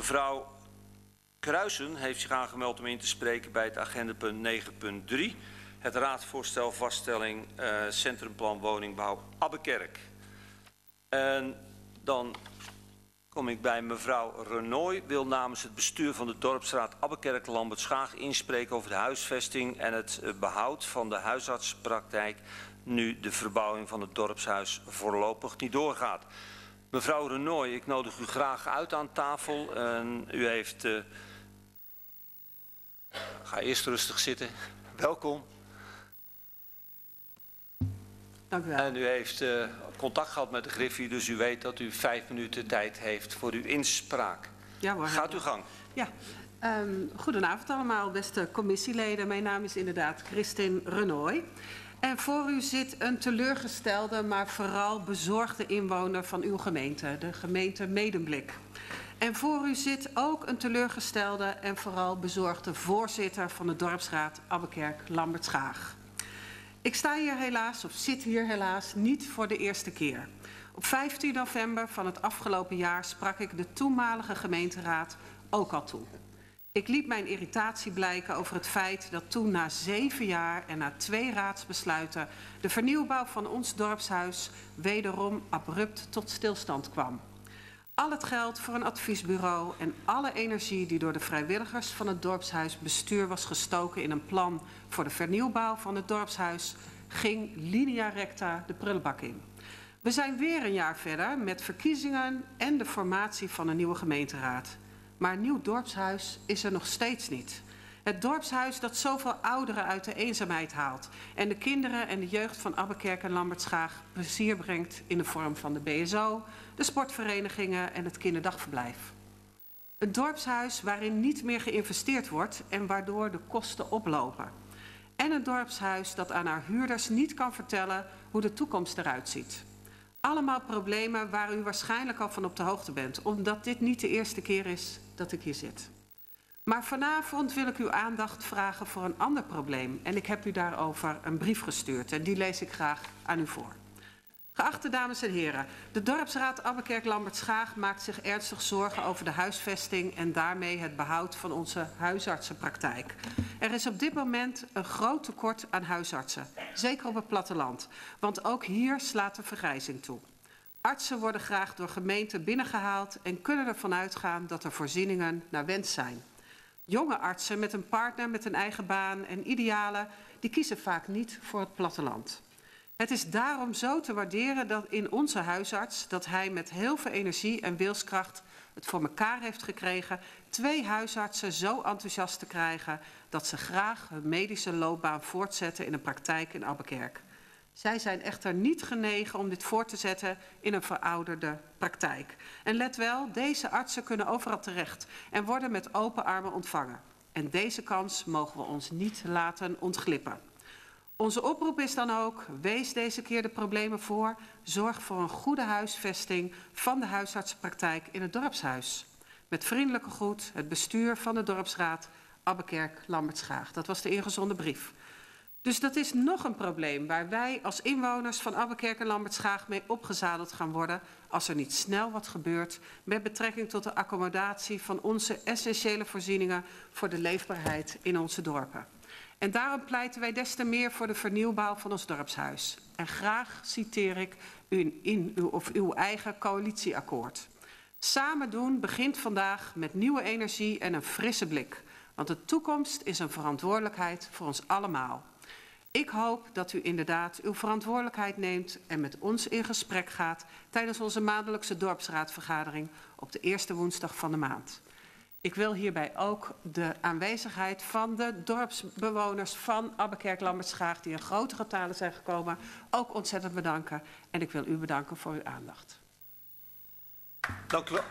Mevrouw Kruijsen heeft zich aangemeld om in te spreken bij het agendapunt 9.3. Het raadsvoorstel vaststelling Centrumplan Woningbouw Abbekerk. En dan kom ik bij mevrouw Renooy. Wil namens het bestuur van de Dorpsraad Abbekerk-Lambertschaag inspreken over de huisvesting en het behoud van de huisartsenpraktijk nu de verbouwing van het dorpshuis voorlopig niet doorgaat. Mevrouw Renooy, ik nodig u graag uit aan tafel. U heeft... Ga eerst rustig zitten. Welkom. Dank u wel. En u heeft contact gehad met de Griffie, dus u weet dat u 5 minuten tijd heeft voor uw inspraak. Ja, hoor, gaat uw gang. Ja. Goedenavond allemaal, beste commissieleden. Mijn naam is inderdaad Christine Renooy. En voor u zit een teleurgestelde, maar vooral bezorgde inwoner van uw gemeente, de gemeente Medemblik. En voor u zit ook een teleurgestelde en vooral bezorgde voorzitter van de dorpsraad Abbekerk-Lambertschaag. Ik sta hier helaas, of zit hier helaas, niet voor de eerste keer. Op 15 november van het afgelopen jaar sprak ik de toenmalige gemeenteraad ook al toe. Ik liet mijn irritatie blijken over het feit dat toen na 7 jaar en na 2 raadsbesluiten de vernieuwbouw van ons dorpshuis wederom abrupt tot stilstand kwam. Al het geld voor een adviesbureau en alle energie die door de vrijwilligers van het dorpshuisbestuur was gestoken in een plan voor de vernieuwbouw van het dorpshuis ging linea recta de prullenbak in. We zijn weer een jaar verder met verkiezingen en de formatie van een nieuwe gemeenteraad. Maar een nieuw dorpshuis is er nog steeds niet. Het dorpshuis dat zoveel ouderen uit de eenzaamheid haalt en de kinderen en de jeugd van Abbekerk en Lambertschaag plezier brengt in de vorm van de BSO, de sportverenigingen en het kinderdagverblijf. Een dorpshuis waarin niet meer geïnvesteerd wordt en waardoor de kosten oplopen. En een dorpshuis dat aan haar huurders niet kan vertellen hoe de toekomst eruit ziet. Allemaal problemen waar u waarschijnlijk al van op de hoogte bent, omdat dit niet de eerste keer is dat ik hier zit. Maar vanavond wil ik uw aandacht vragen voor een ander probleem. En ik heb u daarover een brief gestuurd en die lees ik graag aan u voor. Geachte dames en heren, de dorpsraad Abbekerk-Lambertschaag maakt zich ernstig zorgen over de huisvesting en daarmee het behoud van onze huisartsenpraktijk. Er is op dit moment een groot tekort aan huisartsen, zeker op het platteland, want ook hier slaat de vergrijzing toe. Artsen worden graag door gemeenten binnengehaald en kunnen ervan uitgaan dat er voorzieningen naar wens zijn. Jonge artsen met een partner met een eigen baan en idealen, die kiezen vaak niet voor het platteland. Het is daarom zo te waarderen dat in onze huisarts dat hij met heel veel energie en wilskracht het voor elkaar heeft gekregen 2 huisartsen zo enthousiast te krijgen dat ze graag hun medische loopbaan voortzetten in een praktijk in Abbekerk. Zij zijn echter niet genegen om dit voort te zetten in een verouderde praktijk. En let wel, deze artsen kunnen overal terecht en worden met open armen ontvangen. En deze kans mogen we ons niet laten ontglippen. Onze oproep is dan ook, wees deze keer de problemen voor. Zorg voor een goede huisvesting van de huisartsenpraktijk in het dorpshuis. Met vriendelijke groet, het bestuur van de dorpsraad Abbekerk-Lambertschaag. Dat was de ingezonden brief. Dus dat is nog een probleem waar wij als inwoners van Abbekerk en Lambertschaag mee opgezadeld gaan worden als er niet snel wat gebeurt met betrekking tot de accommodatie van onze essentiële voorzieningen voor de leefbaarheid in onze dorpen. En daarom pleiten wij des te meer voor de vernieuwbouw van ons dorpshuis. En graag citeer ik uw eigen coalitieakkoord. Samen doen begint vandaag met nieuwe energie en een frisse blik. Want de toekomst is een verantwoordelijkheid voor ons allemaal. Ik hoop dat u inderdaad uw verantwoordelijkheid neemt en met ons in gesprek gaat tijdens onze maandelijkse dorpsraadvergadering op de eerste woensdag van de maand. Ik wil hierbij ook de aanwezigheid van de dorpsbewoners van Abbekerk-Lambertschaag die in grote getalen zijn gekomen ook ontzettend bedanken. En ik wil u bedanken voor uw aandacht. Dank u wel.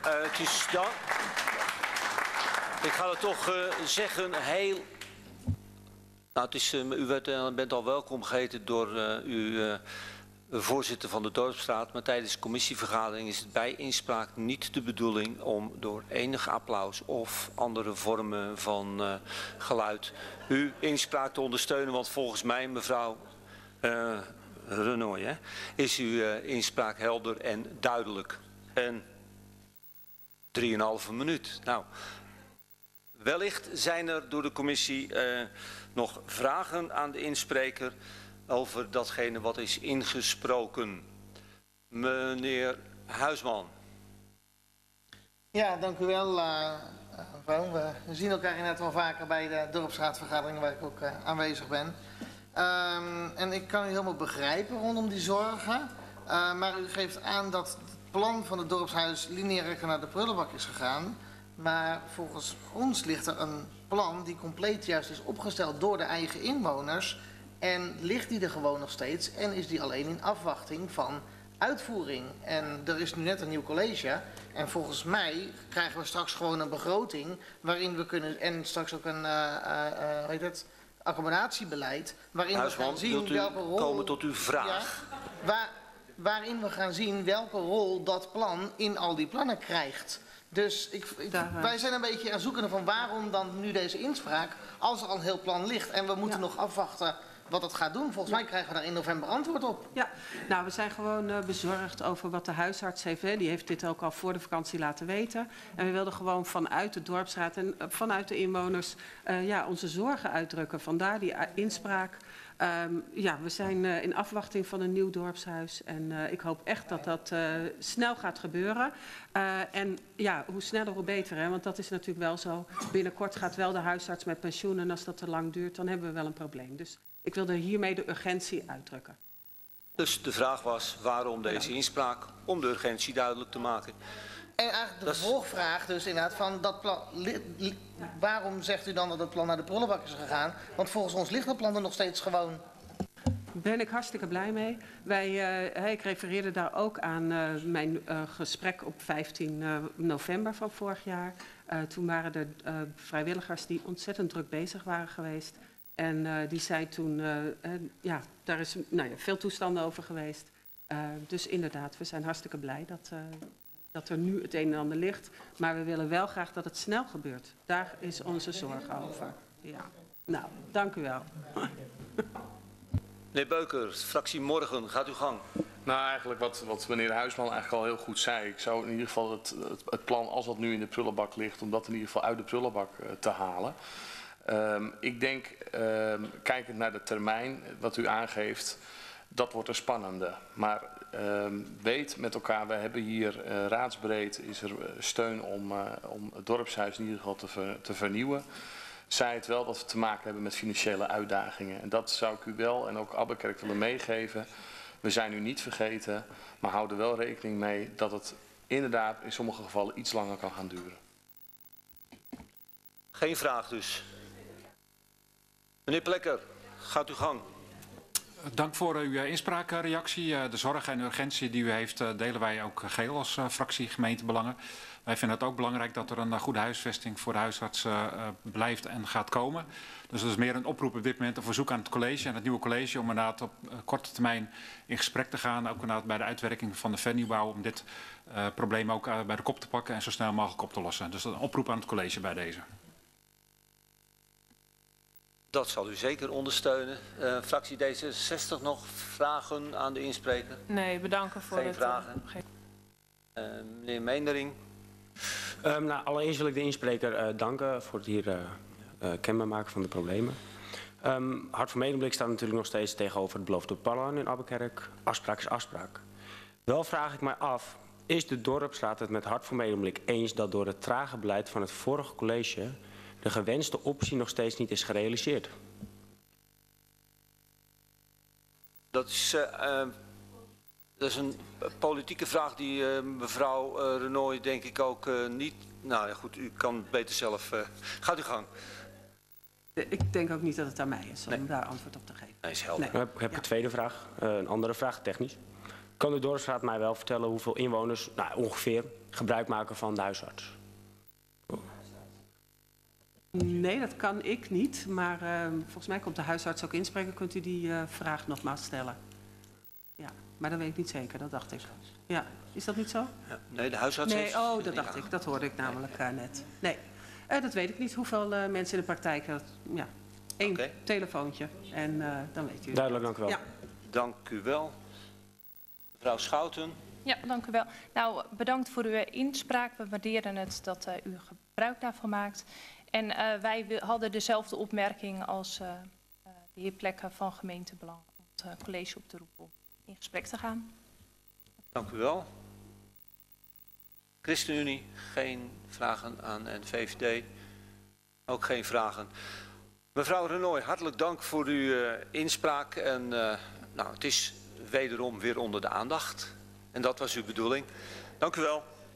Ik ga het toch zeggen, heel... Nou, u bent al welkom geheten door uw voorzitter van de dorpsraad, maar tijdens de commissievergadering is het bij inspraak niet de bedoeling om door enig applaus of andere vormen van geluid uw inspraak te ondersteunen, want volgens mij, mevrouw Renooy, is uw inspraak helder en duidelijk. En 3,5 minuut. Nou, wellicht zijn er door de commissie nog vragen aan de inspreker over datgene wat is ingesproken. Meneer Huisman. Ja, dank u wel, mevrouw. We zien elkaar inderdaad wel vaker bij de dorpsraadvergaderingen waar ik ook aanwezig ben. En ik kan u helemaal begrijpen rondom die zorgen. Maar u geeft aan dat het plan van het dorpshuis lineair naar de prullenbak is gegaan. Maar volgens ons ligt er een plan die compleet juist is opgesteld door de eigen inwoners. En ligt die er gewoon nog steeds en is die alleen in afwachting van uitvoering. En er is nu net een nieuw college. En volgens mij krijgen we straks gewoon een begroting waarin we kunnen, en straks ook een accommodatiebeleid, waarin we gaan zien welke rol, komen tot uw vraag. Ja, waarin we gaan zien welke rol dat plan in al die plannen krijgt. Dus wij zijn een beetje aan zoeken van waarom dan nu deze inspraak, als er al een heel plan ligt en we moeten nog afwachten wat het gaat doen. Volgens mij krijgen we daar in november antwoord op. Ja, nou, we zijn gewoon bezorgd over wat de huisarts heeft. Hè. Die heeft dit ook al voor de vakantie laten weten. En we wilden gewoon vanuit de dorpsraad en vanuit de inwoners onze zorgen uitdrukken. Vandaar die inspraak. We zijn in afwachting van een nieuw dorpshuis. En ik hoop echt dat dat snel gaat gebeuren. En ja, hoe sneller hoe beter. Hè? Want dat is natuurlijk wel zo. Binnenkort gaat wel de huisarts met pensioen. En als dat te lang duurt, dan hebben we wel een probleem. Dus ik wilde hiermee de urgentie uitdrukken. Dus de vraag was waarom deze inspraak? Om de urgentie duidelijk te maken. En eigenlijk de vervolgvraag dus inderdaad van dat plan. Waarom zegt u dan dat het plan naar de prullenbak is gegaan? Want volgens ons ligt het plan er nog steeds gewoon. Ben ik hartstikke blij mee. Ik refereerde daar ook aan mijn gesprek op 15 november van vorig jaar. Toen waren er vrijwilligers die ontzettend druk bezig waren geweest. En die zei toen, daar is veel toestanden over geweest. Dus inderdaad, we zijn hartstikke blij dat er nu het een en ander ligt. Maar we willen wel graag dat het snel gebeurt. Daar is onze zorg over. Ja. Nou, dank u wel. Meneer Beukers, fractie Morgen, gaat uw gang. Nou, eigenlijk wat meneer Huisman eigenlijk al heel goed zei. Ik zou in ieder geval het plan, als dat nu in de prullenbak ligt, om dat in ieder geval uit de prullenbak te halen. Ik denk, kijkend naar de termijn wat u aangeeft, dat wordt een spannende. Maar weet met elkaar, we hebben hier raadsbreed is er steun om het dorpshuis in ieder geval te vernieuwen. Zij het wel dat we te maken hebben met financiële uitdagingen. En dat zou ik u wel en ook Abbekerk willen meegeven. We zijn u niet vergeten, maar hou er wel rekening mee dat het inderdaad in sommige gevallen iets langer kan gaan duren. Geen vraag dus. Meneer Plekker, gaat uw gang. Dank voor uw inspraakreactie. De zorg en urgentie die u heeft delen wij ook geheel als fractie gemeentebelangen. Wij vinden het ook belangrijk dat er een goede huisvesting voor de huisarts blijft en gaat komen. Dus dat is meer een oproep op dit moment, een verzoek aan het college en het nieuwe college om inderdaad op korte termijn in gesprek te gaan. Ook inderdaad bij de uitwerking van de vernieuwbouw om dit probleem ook bij de kop te pakken en zo snel mogelijk op te lossen. Dus dat is een oproep aan het college bij deze. Dat zal u zeker ondersteunen. Fractie D66 nog vragen aan de inspreker? Nee, bedanken voor Geen vragen. Meneer Meendering. Allereerst wil ik de inspreker danken voor het hier kenbaar maken van de problemen. Hart voor Medemblik staat natuurlijk nog steeds tegenover het beloofde plan in Abbekerk. Afspraak is afspraak. Wel vraag ik mij af, is de dorpsraad het met Hart voor Medemblik eens dat door het trage beleid van het vorige college de gewenste optie nog steeds niet is gerealiseerd? Dat is een politieke vraag die mevrouw Renooy denk ik ook niet... Nou ja goed, u kan het beter zelf... gaat uw gang. Ik denk ook niet dat het aan mij is om daar antwoord op te geven. Nee, is helder. Nee. Heb ik een tweede vraag, een andere vraag, technisch. Kan de dorpsraad mij wel vertellen hoeveel inwoners ongeveer gebruik maken van de huisarts? Nee, dat kan ik niet. Maar volgens mij komt de huisarts ook inspreken. Kunt u die vraag nogmaals stellen? Ja, maar dat weet ik niet zeker. Dat dacht ik. Ja, is dat niet zo? Ja, nee, de huisarts heeft... Nee, dat dacht ik. Dat hoorde ik namelijk net. Nee, dat weet ik niet. Hoeveel mensen in de praktijk... ja, één telefoontje. En dan weet u. Duidelijk, dank u wel. Ja. Dank u wel. Mevrouw Schouten. Ja, dank u wel. Nou, bedankt voor uw inspraak. We waarderen het dat u gebruik daarvan maakt. En wij hadden dezelfde opmerking als de heer Plekker van gemeentebelang om het college op te roepen om in gesprek te gaan. Dank u wel. ChristenUnie, geen vragen aan en VVD, ook geen vragen. Mevrouw Renooy, hartelijk dank voor uw inspraak. En nou, het is wederom weer onder de aandacht. En dat was uw bedoeling. Dank u wel.